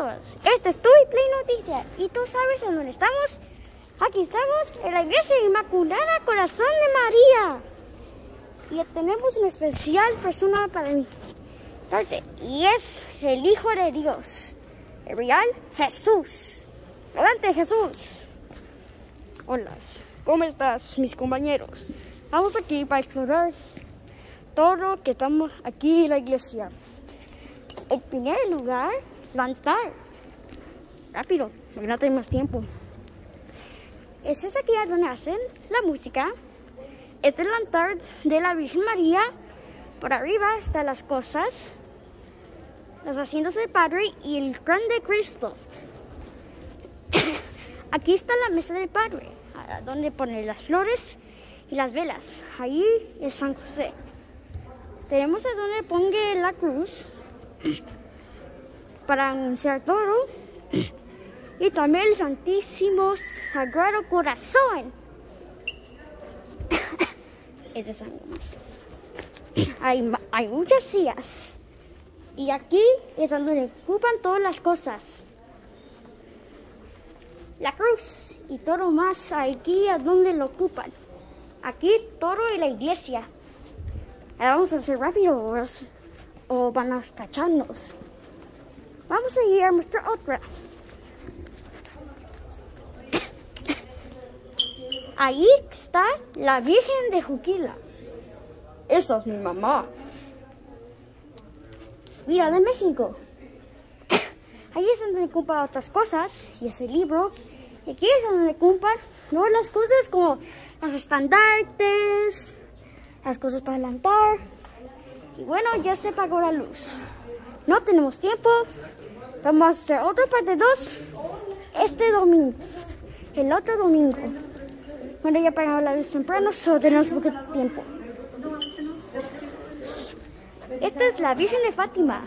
todos, este es tu Play Noticias y tú sabes en dónde estamos. Aquí estamos en la Iglesia Inmaculada Corazón de María y tenemos una especial persona para mí y es el Hijo de Dios, el real Jesús. Adelante, Jesús. Hola, ¿cómo estás, mis compañeros? Vamos aquí para explorar todo lo que estamos aquí en la iglesia. En primer lugar, el altar. Rápido, porque no tenemos tiempo. Este es aquí donde hacen la música. Este es el altar de la Virgen María. Por arriba están las cosas, los asientos del Padre y el crán de Cristo. Aquí está la mesa del Padre, donde poner las flores y las velas. Ahí es San José. Tenemos a donde ponga la cruz para anunciar todo. Y también el Santísimo Sagrado Corazón. Este es algo más. Hay muchas sillas. Y aquí es donde ocupan todas las cosas. La cruz y todo más aquí es donde lo ocupan. Aquí todo en la iglesia. Ahora vamos a hacer rápido o van a cacharnos. Vamos a ir a mostrar otra. Ahí está la Virgen de Juquila. Esa es mi mamá. Mira, de México. Ahí es donde compran otras cosas y ese libro. Y aquí es donde compran todas las cosas como los estandartes, las cosas para el altar. Y bueno, ya se apagó la luz. No tenemos tiempo. Vamos a hacer otra parte 2 este domingo. El otro domingo. Bueno, ya apagamos la luz temprano, solo tenemos poco tiempo. Esta es la Virgen de Fátima.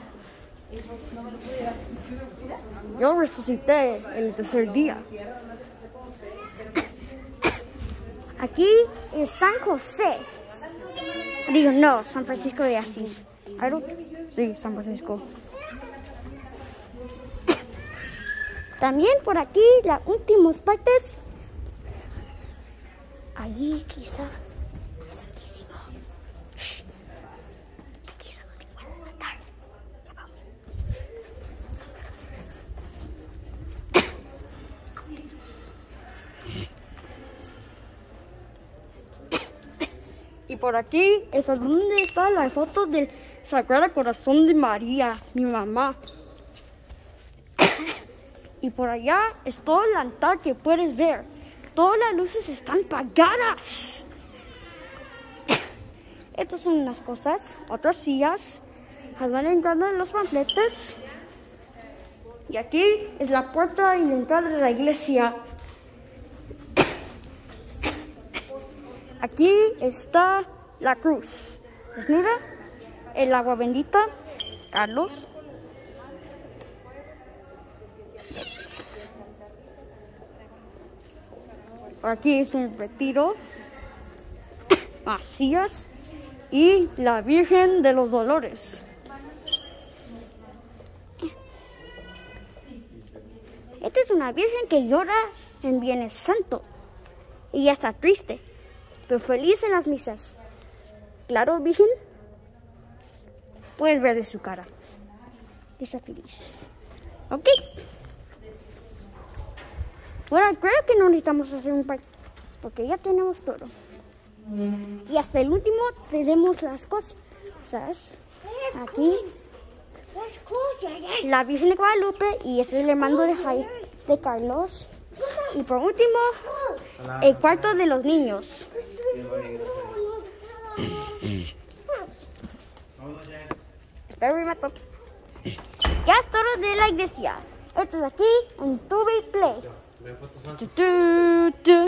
Yo resucité el tercer día. Aquí es San José. Digo, no, San Francisco de Asís. Sí, San Francisco. También por aquí, las últimas partes. Allí quizá. Santísimo. Aquí es donde van a matar. Ya vamos. Y por aquí es donde está la foto del Sagrado Corazón de María, mi mamá. Y por allá es todo el altar que puedes ver. Todas las luces están apagadas. Estas son unas cosas, otras sillas. Van entrando en los panfletos. Y aquí es la puerta y la entrada de la iglesia. Aquí está la cruz. ¿Ves? Mira, el agua bendita, Carlos. Por aquí es un retiro, Macías y la Virgen de los Dolores. Esta es una Virgen que llora en Viernes Santo y ya está triste, pero feliz en las misas. Claro, Virgen, puedes ver de su cara. Está feliz. Ok. Bueno, creo que no necesitamos hacer un parque porque ya tenemos todo. Y hasta el último tenemos las cosas. Aquí la Virgen de Guadalupe y ese es el hermano de Carlos. Y por último, el cuarto de los niños. Espero mi mato. Ya es todo de la iglesia. Esto es aquí en Tubi Play.